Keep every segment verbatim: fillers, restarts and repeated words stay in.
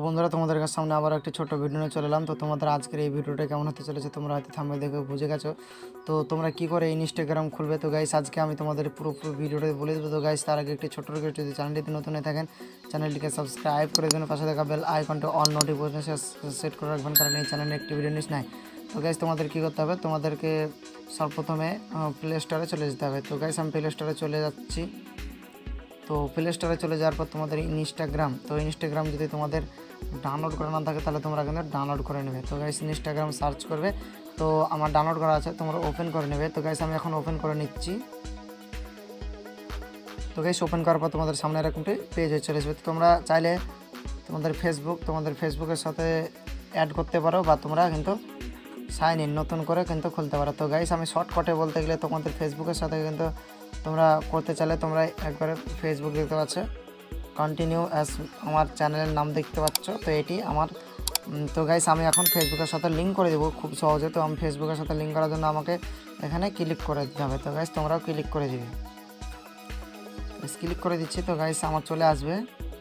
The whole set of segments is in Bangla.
বন্ধুরা তোমাদের কাছে সামনে আবার একটি ছোট ভিডিও নিয়ে চলে এলাম। তো তোমাদের আজকের এই ভিডিওটা কেমন হতে চলেছে তোমরা হয়তো থাম্বনেল দেখে বুঝে গেছো। তো তোমরা কি করে ইনস্টাগ্রাম খুলবে, তো গাইস আজকে আমি তোমাদের পুরো পুরো ভিডিওটা বলে দেবো। তো গাইস তার আগে একটি ছোট রিকোয়েস্ট, যদি চ্যানেলটিতে নতুন হয়ে থাকেন চ্যানেলটিকে সাবস্ক্রাইব করে দেবেন, পাশে থাকা বেল আইকনটা অল নোটিফিকেশন সেট করে রাখবেন, কারণ এই চ্যানেলে একটি ভিডিও নিস নাই। তো গাইস তোমাদের কী করতে হবে, তোমাদেরকে সর্বপ্রথমে প্লে স্টোরে চলে যেতে হবে। তো গাইস আমি প্লে স্টোরে চলে যাচ্ছি। তো প্লে স্টোরে চলে যাওয়ার পর তোমাদের ইনস্টাগ্রাম, তো ইনস্টাগ্রাম যদি তোমাদের ডাউনলোড করা না থাকে তাহলে তোমরা কিন্তু ডাউনলোড করে নেবে। তো গাইস ইনস্টাগ্রাম সার্চ করবে, তো আমার ডাউনলোড করা আছে, তোমরা ওপেন করে নেবে। তো গাইস আমি এখন ওপেন করে নিচ্ছি। তো গাইস ওপেন করার পর তোমাদের সামনে এরকমটি পেজ হয়ে চলে আসবে। তো তোমরা চাইলে তোমাদের ফেসবুক তোমাদের ফেসবুকের সাথে অ্যাড করতে পারো, বা তোমরা কিন্তু সাইন ইন নতুন করে কিন্তু খুলতে পারো। তো গাইস আমি শর্টকাটে বলতে গেলে তোমাদের ফেসবুকের সাথে কিন্তু তোমরা করতে চাইলে তোমরা একবারে ফেসবুক দেখতে পাচ্ছ, কন্টিনিউ অ্যাজ আমার চ্যানেলের নাম দেখতে পাচ্ছ, তো এটি আমার। তো গাইস আমি এখন ফেসবুকের সাথে লিঙ্ক করে দেবো খুব সহজে। তো আমি ফেসবুকের সাথে লিঙ্ক করার জন্য আমাকে এখানে ক্লিক করে দিতে হবে। তো গাইস তোমরাও ক্লিক করে দিবে। ক্লিক করে দিচ্ছি, তো গাইস আমার চলে আসবে।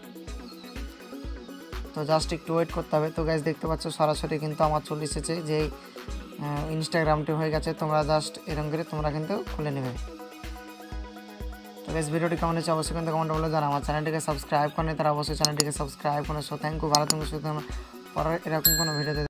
তো জাস্ট একটু ওয়েট করতে হবে। তো গাইস দেখতে পাচ্ছ সরাসরি কিন্তু আমার চলে এসেছে যে ইনস্টাগ্রামটি হয়ে গেছে। তোমরা জাস্ট এরকম করে তোমরা কিন্তু খুলে নেবে। তো গাইস ভিডিওটি কেমন হয়েছে অবশ্যই কিন্তু কমেন্ট বলে জানাও। আমার চ্যানেলটিকে সাবস্ক্রাইব করেনি তারা অবশ্যই চ্যানেলটিকে সাবস্ক্রাইব করে। সো থ্যাংক ইউ, ভালো থাকুন, সুস্থ থাকুন। পরের এরকম কোনো ভিডিওতে